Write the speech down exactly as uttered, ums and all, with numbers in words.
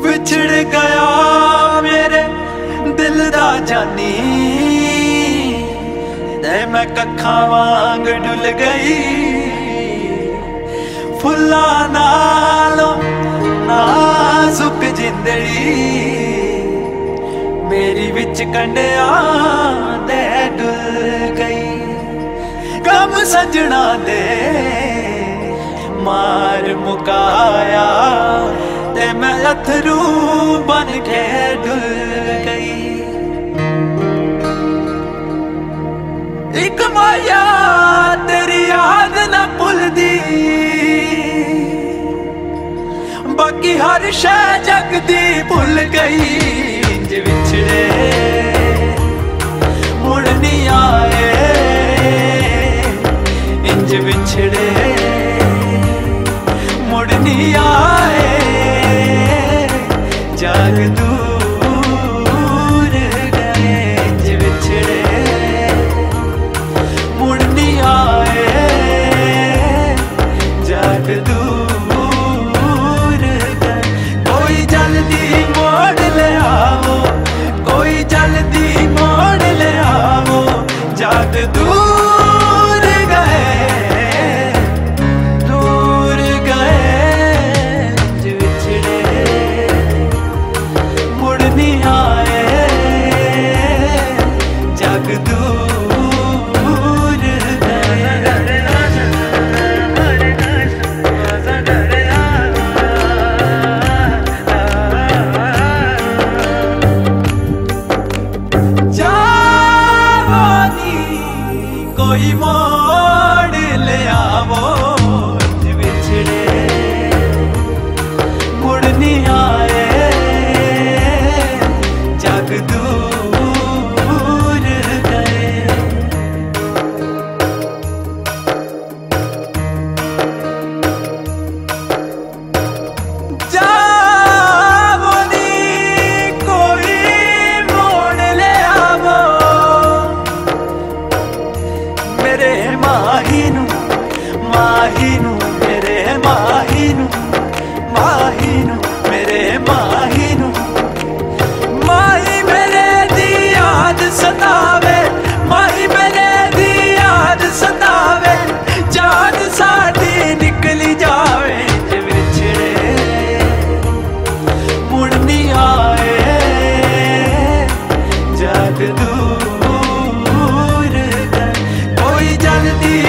बिछड़ गया मेरे दिल दा जानी, ते मैं कखा वांग डुल गई। फुल्ला नालों नाजुक जिंदड़ी मेरी विच कंडिया दे डुल गई। कम सजना दे मार मुकाया, ते मैं अथरू बन के डुल गई। एक माया तेरी याद न भुलदी, बाकी हर शै जग दी भुल गई। इंज विछड़े मुड़ नहीं आए, इंज विछड़े मुड़ नहीं आए। जाग दूर गए, इंज विछड़े मुड़ नहीं आए। जाग दूर गए, कोई जल्दी मोड़ ले आओ, कोई जल्दी मोड़ ले आओ। जाग दूर गए, दूर गए, इंज विछड़े मुड़ नहीं आए। जाग दूर गए। जावानी कोई मोड़ ले आवो, इंज विछड़े मुड़ नहीं आए। जाग दूर गए। जावानी कोई मोड़ ले आवो, मेरे माही नू माही नू मेरे माही नू माही नू मेरे माही नू। माही मेरे दी याद सतावे, माही मेरे दी याद सतावे। जान साडी निकली जावे, इंज विछड़े मुड़ नहीं आए। जाग दूर गए, कोई जल्दी